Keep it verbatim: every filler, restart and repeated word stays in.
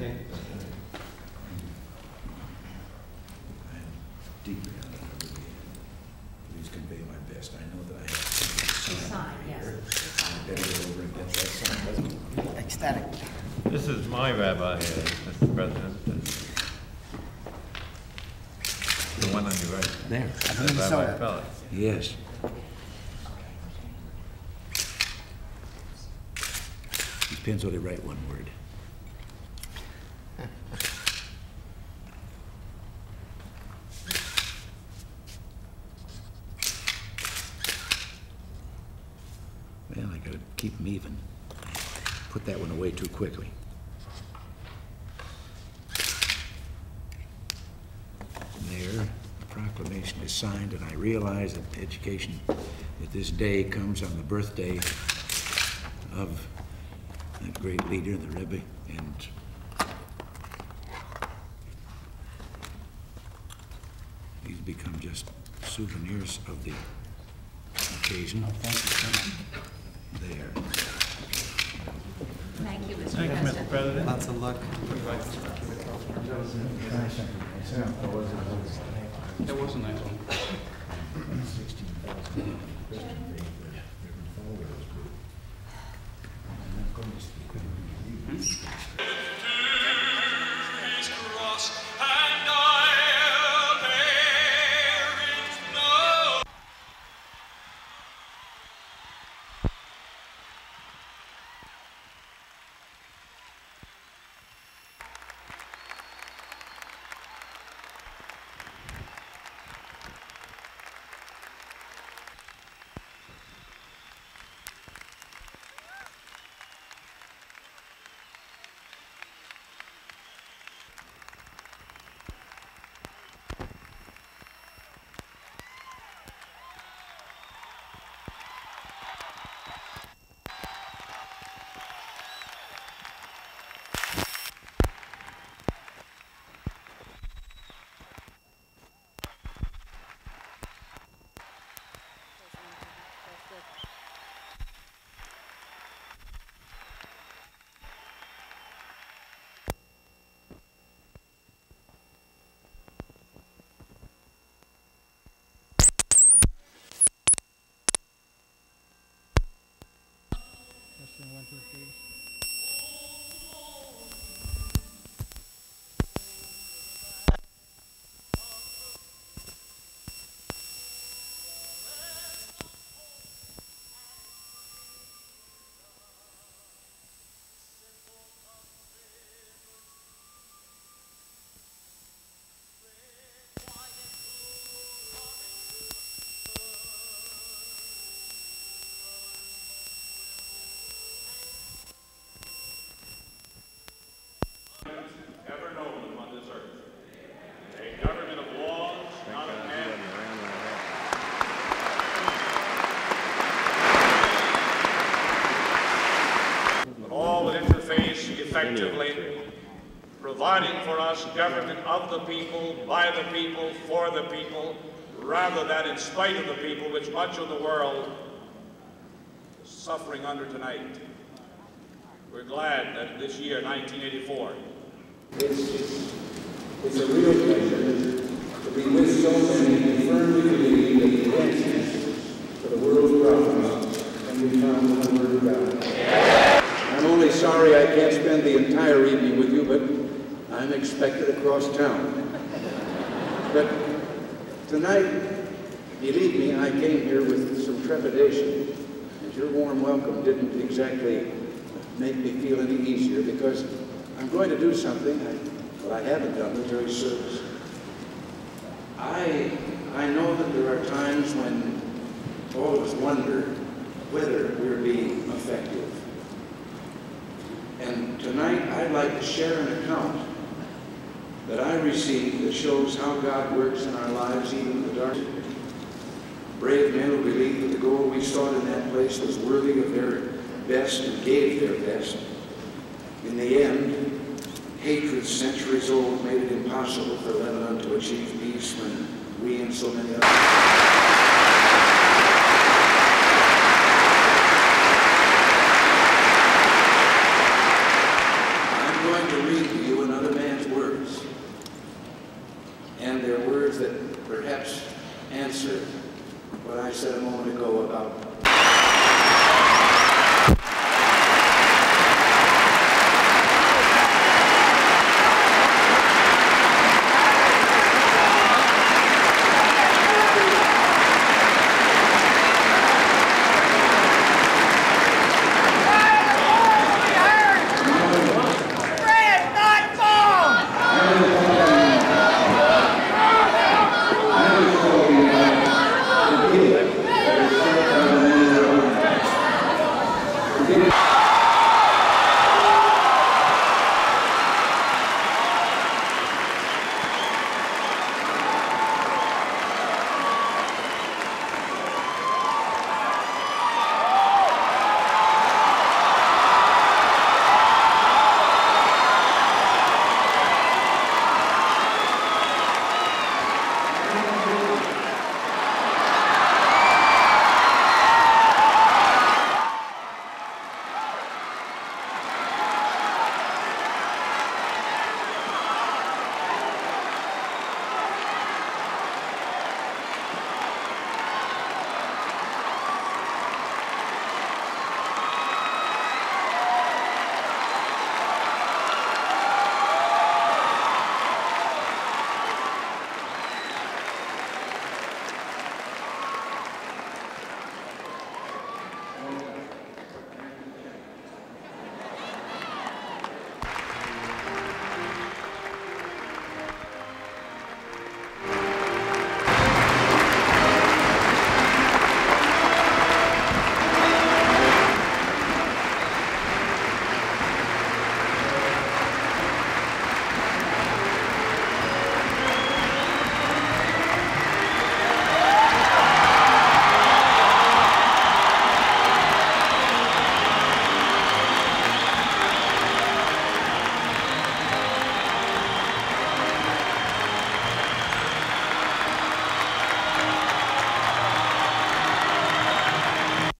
Okay. I'm deeply honored to be please convey my best. I know that I have something to sign Sign, yes. here. I better go over and get that signed, doesn't it? Ecstatic. This is my rabbi here, Mister President. The one on your right. There. I'm That's in Rabbi Minnesota. Feller. Yes. Depends on the right one word. Well, I gotta keep them even. Put that one away too quickly. There, the proclamation is signed, and I realize that education, that this day comes on the birthday of that great leader, the Rebbe, and these become just souvenirs of the occasion. Oh, thank you so much. There. Thank you, Mister Thank you, Mister President. President. Lots of luck. That was a nice one. One, two, three. Effectively providing for us government of the people, by the people, for the people, rather than in spite of the people, which much of the world is suffering under tonight. We're glad that this year, nineteen eighty-four, It's, it's, it's a real pleasure to be with so many and firmly believe that the answers to the world's problems can be found in the Word of God. I'm only sorry I can't spend the entire evening with you, but I'm expected across town. But tonight, believe me, I came here with some trepidation. And your warm welcome didn't exactly make me feel any easier, because I'm going to do something I, well, I haven't done the very service. I, I know that there are times when all of us wonder whether we're being effective. And tonight, I'd like to share an account that I received that shows how God works in our lives, even in the dark. Brave men who believed that the goal we sought in that place was worthy of their best and gave their best. In the end, hatred centuries old made it impossible for Lebanon to achieve peace when we and so many others. I'm going to read to you Forgive